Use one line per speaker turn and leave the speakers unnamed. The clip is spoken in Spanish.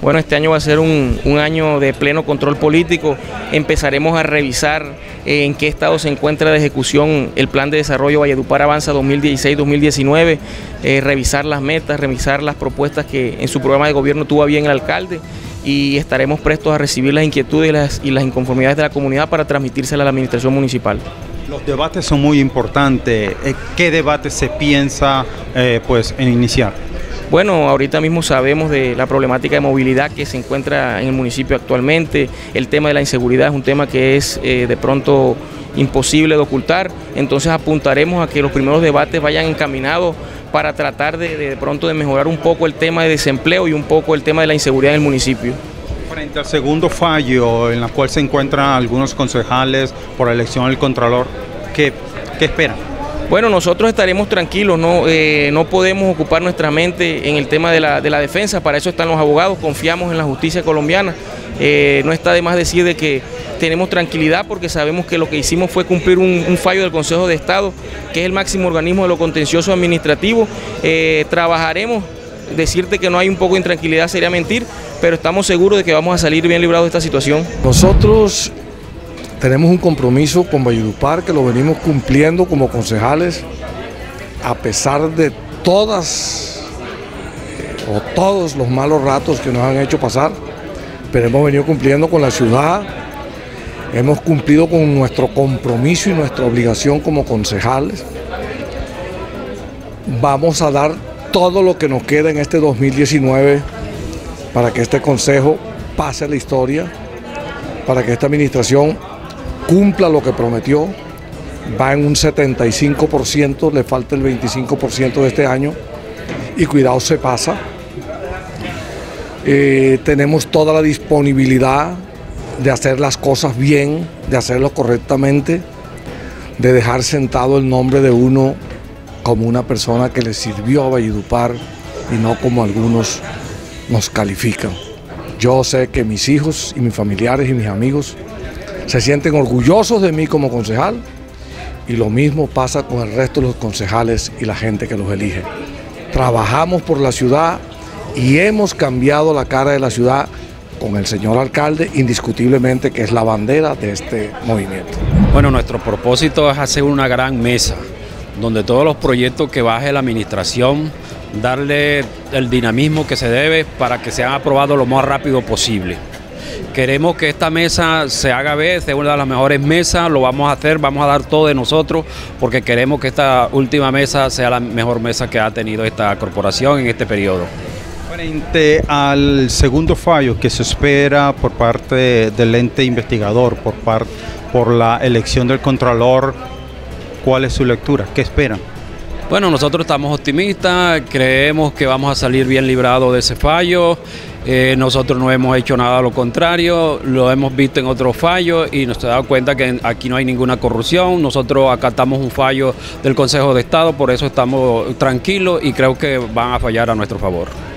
Bueno, este año va a ser un año de pleno control político. Empezaremos a revisar en qué estado se encuentra de ejecución el Plan de Desarrollo Valledupar Avanza 2016-2019, revisar las metas, revisar las propuestas que en su programa de gobierno tuvo a bien el alcalde, y estaremos prestos a recibir las inquietudes y las inconformidades de la comunidad para transmitírselas a la administración municipal.
Los debates son muy importantes. ¿Qué debate se piensa en iniciar?
Bueno, ahorita mismo sabemos de la problemática de movilidad que se encuentra en el municipio actualmente. El tema de la inseguridad es un tema que es de pronto imposible de ocultar. Entonces apuntaremos a que los primeros debates vayan encaminados para tratar de pronto de mejorar un poco el tema de desempleo y un poco el tema de la inseguridad en el municipio.
Frente al segundo fallo en el cual se encuentran algunos concejales por la elección del Contralor, ¿qué esperan?
Bueno, nosotros estaremos tranquilos, no podemos ocupar nuestra mente en el tema de la defensa, para eso están los abogados, confiamos en la justicia colombiana. No está de más decir de que tenemos tranquilidad porque sabemos que lo que hicimos fue cumplir un fallo del Consejo de Estado, que es el máximo organismo de lo contencioso administrativo. Trabajaremos, decirte que no hay un poco de intranquilidad sería mentir, pero estamos seguros de que vamos a salir bien librados de esta situación.
Nosotros tenemos un compromiso con Valledupar que lo venimos cumpliendo como concejales, a pesar de todos los malos ratos que nos han hecho pasar, pero hemos venido cumpliendo con la ciudad, hemos cumplido con nuestro compromiso y nuestra obligación como concejales. Vamos a dar todo lo que nos queda en este 2019 para que este consejo pase a la historia, para que esta administración cumpla lo que prometió. Va en un 75%, le falta el 25% de este año y cuidado se pasa. Tenemos toda la disponibilidad de hacer las cosas bien, de hacerlo correctamente, de dejar sentado el nombre de uno como una persona que le sirvió a Valledupar y no como algunos nos califican. Yo sé que mis hijos y mis familiares y mis amigos se sienten orgullosos de mí como concejal, y lo mismo pasa con el resto de los concejales y la gente que los elige. Trabajamos por la ciudad y hemos cambiado la cara de la ciudad con el señor alcalde, indiscutiblemente que es la bandera de este movimiento.
Bueno, nuestro propósito es hacer una gran mesa, donde todos los proyectos que baje la administración, darle el dinamismo que se debe para que sean aprobados lo más rápido posible. Queremos que esta mesa se haga ver, sea una de las mejores mesas, lo vamos a hacer, vamos a dar todo de nosotros, porque queremos que esta última mesa sea la mejor mesa que ha tenido esta corporación en este periodo.
Frente al segundo fallo que se espera por parte del ente investigador, por la elección del Contralor, ¿cuál es su lectura? ¿Qué esperan?
Bueno, nosotros estamos optimistas, creemos que vamos a salir bien librados de ese fallo. Nosotros no hemos hecho nada a lo contrario, lo hemos visto en otros fallos y nos hemos dado cuenta que aquí no hay ninguna corrupción. Nosotros acatamos un fallo del Consejo de Estado, por eso estamos tranquilos y creo que van a fallar a nuestro favor.